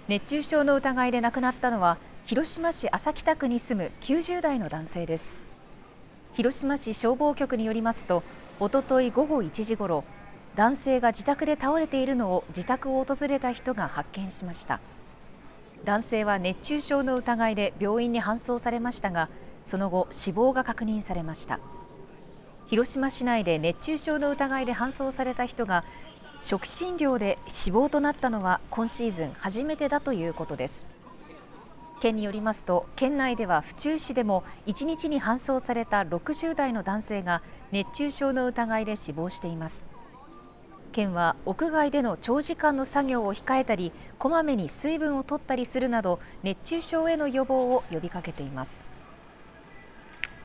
熱中症の疑いで亡くなったのは広島市安佐北区に住む90代の男性です。広島市消防局によりますと、おととい午後1時ごろ、男性が自宅で倒れているのを自宅を訪れた人が発見しました。男性は熱中症の疑いで病院に搬送されましたが、その後死亡が確認されました。広島市内で熱中症の疑いで搬送された人が初期診療で死亡となったのは今シーズン初めてだということです。県によりますと、県内では府中市でも1日に搬送された60代の男性が熱中症の疑いで死亡しています。県は屋外での長時間の作業を控えたり、こまめに水分を取ったりするなど熱中症への予防を呼びかけています。